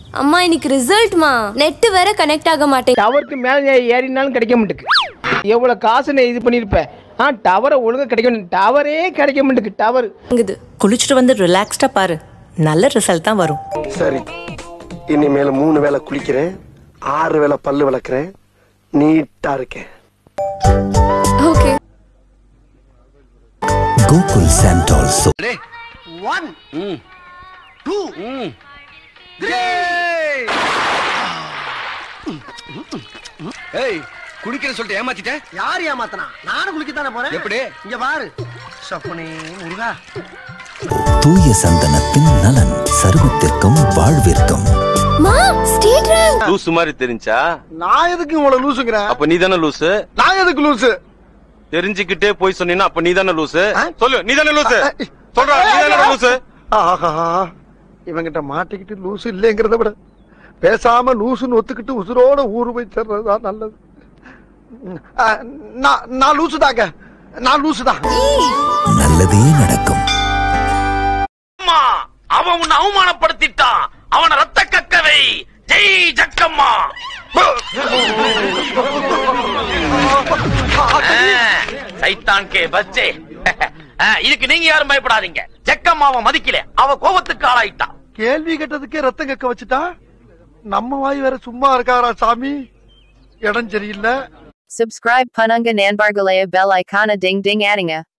அம்மா இன்னைக்கு ரிசல்ட்மா, நெட் வேற கனெக்ட் ஆக மாட்டேங்குது. டவருக்கு மேலே ஏறினாலும் கிடைக்க மாட்டேங்குது. எவ்வளோ காசு நான் இது பண்ணியிருப்பேன். டவரை ஒழுங்காக கிடைக்கும், டவரே கிடைக்க மாட்டேங்குது. டவர் குளிச்சுட்டு வந்து ரிலாக்ஸ்டா பாரு, நல்ல ரிசல்ட் தான் வரும். சரி, இனிமேல 3 வேளை குளிக்கிறேன், 6 வேளை பல்லு விளக்குறேன், நீட்டா இருக்கேன். ஓகே. கோகுல் சாண்டோல் சோ 1 2 ஏய், குளிக்கிறேன்னு சொல்லிட்டு ஏமாத்திட்டேன். யார் ஏமாத்தனா? நானும் குளிக்கத்தானே போறேன். எப்படி? இங்க பாரு. சப்பனே முருகா. தூய சந்தனத்தின் நலன் சருமத்திற்கும் வாழ்விற்கும். மா ஸ்டேட் ரேங்க். லூசு மாதிரி தெரிஞ்சா? நான் எதுக்கு உங்களை லூசுங்கறேன்? அப்ப நீ தானே லூசு. நான் எதுக்கு லூசு? தெரிஞ்சிக்கிட்டே போய் சொன்னீனா அப்ப நீ தானே லூசு. சொல்லு, நீ தானே லூசு. சொல்றா, நீ தானே லூசு. ஆஹா, இவங்கிட்ட மாட்டிக்கிட்டு லூசு இல்லைங்கிறத விட பேசாம லூசுன்னு ஒத்துக்கிட்டு உசுரோட ஊரு போய் சேர்றதுதான் நல்லது. நான் லூசு தாங்க, நான் லூசு தான். நல்லதே நடக்கும். அவன் உன்னை அவமானப்படுத்திட்டான், அவனை ரத்த கக்கவை. ஜெய் ஜக்கம்மா. சைத்தான் கே பச்சே. இதுக்கு நீங்க யாரும் பயப்படாதீங்க. ஜக்கம்மாவை மதிக்கல, அவ கோபத்துக்கு ஆளாயிட்டான். கேள்வி கேட்டதுக்கே ரத்தம் கக்க வச்சுட்டா. நம்ம வாய் வேற சும்மா இருக்காரா சாமி? இடம் சரியில்லை. Subscribe Pananga Nanbargalaya bell icona ding ding addinga.